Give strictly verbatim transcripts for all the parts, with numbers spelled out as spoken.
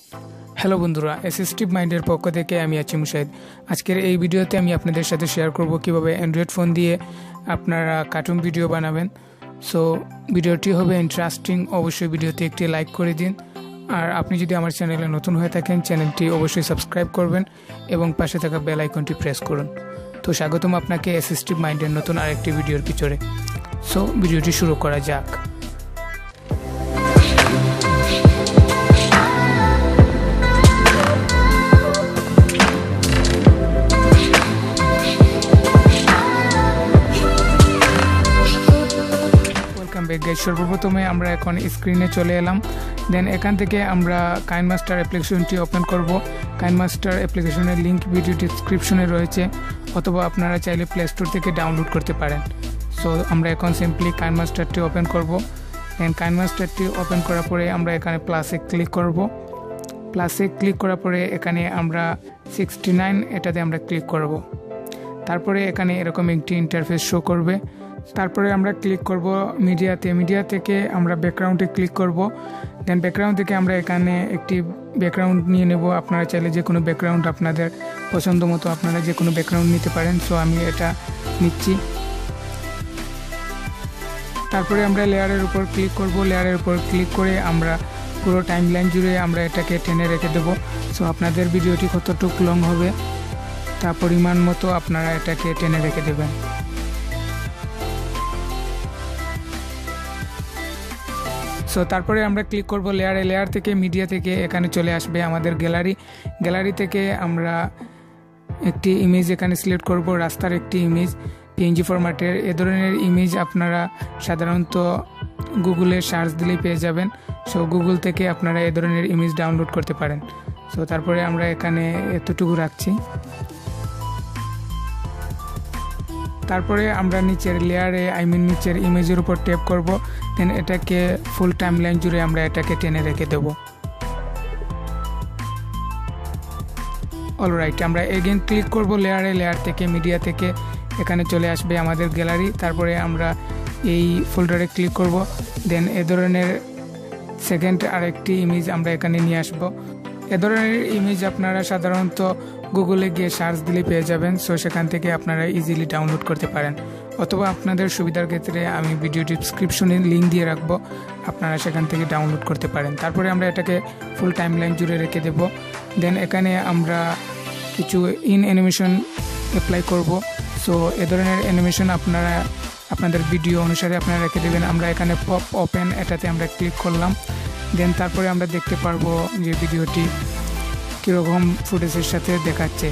Hello বন্ধুরা, assistive মাইন্ডের পক্ষ থেকে আমি আছি মুশাহিদ। আজকের এই ভিডিওতে আমি আপনাদের সাথে শেয়ার করব কিভাবে অ্যান্ড্রয়েড ফোন দিয়ে আপনারা কার্টুন ভিডিও বানাবেন। সো ভিডিওটি হবে ইন্টারেস্টিং, অবশ্যই ভিডিওতে একটি লাইক করে দিন। আর আপনি যদি আমার চ্যানেলে নতুন হয়ে থাকেন, চ্যানেলটি অবশ্যই সাবস্ক্রাইব করবেন এবং পাশে থাকা বেল আইকনটি প্রেস করুন। তো স্বাগতম আপনাকে অ্যাসিস্টিভ মাইন্ডের নতুন আরেকটি ভিডিওর পিছনে। সো ভিডিওটি শুরু করা যাক। সর্বপ্রথমে আমরা এখন স্ক্রিনে চলে এলাম। দেন এখান থেকে আমরা কাইনমাস্টার অ্যাপ্লিকেশনটি ওপেন করব। কাইনমাস্টার অ্যাপ্লিকেশনের লিঙ্ক ভিডিও ডিসক্রিপশনে রয়েছে, অথবা আপনারা চাইলে প্লে স্টোর থেকে ডাউনলোড করতে পারেন। সো আমরা এখন সিম্পলি কাইনমাস্টারটি ওপেন করব। দেন কাইনমাস্টারটি ওপেন করার পরে আমরা এখানে প্লাসে ক্লিক করব। প্লাসে ক্লিক করার পরে এখানে আমরা সিক্সটি নাইন এটাতে আমরা ক্লিক করব। তারপরে এখানে এরকম একটি ইন্টারফেস শো করবে। তারপরে আমরা ক্লিক করব মিডিয়াতে। মিডিয়া থেকে আমরা ব্যাকগ্রাউন্ডে ক্লিক করব। দেন ব্যাকগ্রাউন্ড থেকে আমরা এখানে একটি ব্যাকগ্রাউন্ড নিয়ে নেব। আপনারা চাইলে যে কোনো ব্যাকগ্রাউন্ড আপনাদের পছন্দ মতো আপনারা যে কোনো ব্যাকগ্রাউন্ড নিতে পারেন। সো আমি এটা নিচ্ছি। তারপরে আমরা লেয়ারের উপর ক্লিক করব। লেয়ারের উপর ক্লিক করে আমরা পুরো টাইমলাইন জুড়ে আমরা এটাকে টেনে রেখে দেব। সো আপনাদের ভিডিওটি কতটুকু লং হবে তা পরিমাণ মতো আপনারা এটাকে টেনে রেখে দেবেন। সো তারপরে আমরা ক্লিক করব লেয়ারে। লেয়ার থেকে মিডিয়া থেকে এখানে চলে আসবে আমাদের গ্যালারি। গ্যালারি থেকে আমরা একটি ইমেজ এখানে সিলেক্ট করব, রাস্তার একটি ইমেজ পিএনজি ফরম্যাটের। এ ধরনের ইমেজ আপনারা সাধারণত গুগলে সার্চ দিলেই পেয়ে যাবেন। সো গুগল থেকে আপনারা এ ধরনের ইমেজ ডাউনলোড করতে পারেন। সো তারপরে আমরা এখানে এতটুকু রাখছি। তারপরে আমরা নিচের লেয়ারে আই মিন নিচের ইমেজের উপর ট্যাপ করব। দেন এটাকে ফুল টাইম লাইন জুড়ে আমরা এটাকে টেনে রেখে দেব। অলরাইট, আমরা এগেন ক্লিক করব লেয়ারে। লেয়ার থেকে মিডিয়া থেকে এখানে চলে আসবে আমাদের গ্যালারি। তারপরে আমরা এই ফোল্ডারে ক্লিক করব। দেন এ ধরনের সেকেন্ড আরেকটি ইমেজ আমরা এখানে নিয়ে আসব। এ ধরনের ইমেজ আপনারা সাধারণত গুগলে গিয়ে সার্চ দিলে পেয়ে যাবেন। সো সেখান থেকে আপনারা ইজিলি ডাউনলোড করতে পারেন, অথবা আপনাদের সুবিধার ক্ষেত্রে আমি ভিডিও ডিসক্রিপশনে লিঙ্ক দিয়ে রাখবো, আপনারা সেখান থেকে ডাউনলোড করতে পারেন। তারপরে আমরা এটাকে ফুল টাইম লাইন জুড়ে রেখে দেব। দেন এখানে আমরা কিছু ইন অ্যানিমেশন অ্যাপ্লাই করব। সো এ ধরনের অ্যানিমেশন আপনারা আপনাদের ভিডিও অনুসারে আপনারা রেখে দেবেন। আমরা এখানে পপ ওপেন এটাতে আমরা ক্লিক করলাম। দেন তারপরে আমরা দেখতে পারবো যে ভিডিওটি কীরকম ফুটেজের সাথে দেখাচ্ছে।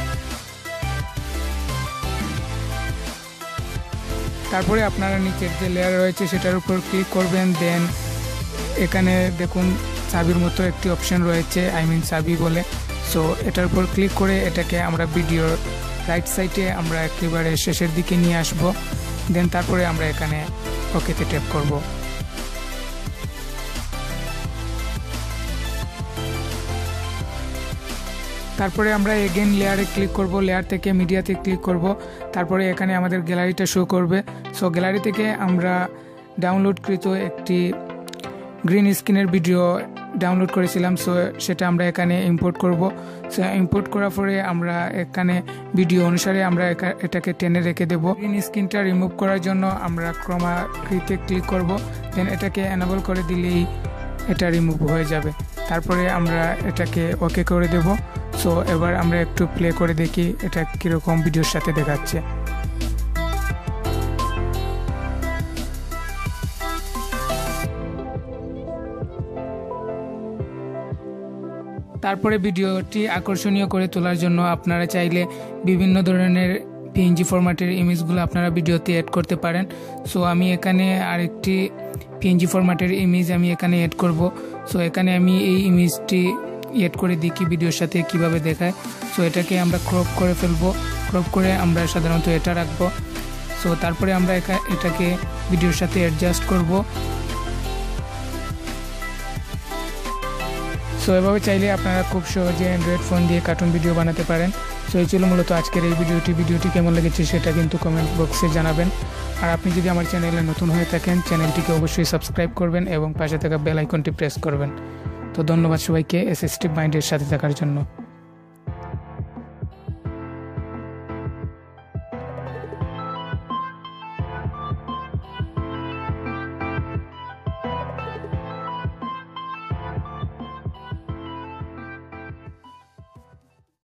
তারপরে আপনারা নিচের যে লেয়ার রয়েছে সেটার উপর ক্লিক করবেন। দেন এখানে দেখুন চাবির মতো একটি অপশন রয়েছে, আই মিন চাবি বলে। সো এটার উপর ক্লিক করে এটাকে আমরা ভিডিওর রাইট সাইডে আমরা একেবারে শেষের দিকে নিয়ে আসব। দেন তারপরে আমরা এখানে ওকেতে ট্যাপ করব। তারপরে আমরা এগেন লেয়ারে ক্লিক করব। লেয়ার থেকে মিডিয়াতে ক্লিক করব। তারপরে এখানে আমাদের গ্যালারিটা শো করবে। সো গ্যালারি থেকে আমরা ডাউনলোডকৃত একটি গ্রিন স্ক্রিনের ভিডিও ডাউনলোড করেছিলাম। সো সেটা আমরা এখানে ইম্পোর্ট করব। সো ইম্পোর্ট করার পরে আমরা এখানে ভিডিও অনুসারে আমরা এটাকে টেনে রেখে দেব। গ্রিন স্ক্রিনটা রিমুভ করার জন্য আমরা ক্রমা কিতে ক্লিক করব। দেন এটাকে এনেবল করে দিলেই এটা রিমুভ হয়ে যাবে। তারপরে আমরা এটাকে ওকে করে দেব। সো এবার আমরা একটু প্লে করে দেখি এটা কীরকম ভিডিওর সাথে দেখাচ্ছে। তারপরে ভিডিওটি আকর্ষণীয় করে তোলার জন্য আপনারা চাইলে বিভিন্ন ধরনের পিএনজি ফরম্যাটের ইমেজগুলো আপনারা ভিডিওতে অ্যাড করতে পারেন। সো আমি এখানে আরেকটি পিএনজি ফরম্যাটের ইমেজ আমি এখানে অ্যাড করব। সো এখানে আমি এই ইমেজটি এড করে দেখি ভিডিওর সাথে কিভাবে দেখায়। সো এটাকে আমরা ক্রপ করে ফেলবো। ক্রপ করে আমরা সাধারণত এটা রাখবো। সো তারপরে আমরা এটাকে ভিডিওর সাথে অ্যাডজাস্ট করব। সো এভাবে চাইলে আপনারা খুব সহজে অ্যান্ড্রয়েড ফোন দিয়ে কার্টুন ভিডিও বানাতে পারেন। সো এই ছিল মূলত আজকের এই ভিডিওটি। ভিডিওটি কেমন লেগেছে সেটা কিন্তু কমেন্ট বক্সে জানাবেন। আর আপনি যদি আমার চ্যানেলে নতুন হয়ে থাকেন, চ্যানেলটিকে অবশ্যই সাবস্ক্রাইব করবেন এবং পাশে থাকা বেল আইকনটি প্রেস করবেন। তো ধন্যবাদ সবাইকে এসএসটি মাইন্ডের সাথে থাকার জন্য।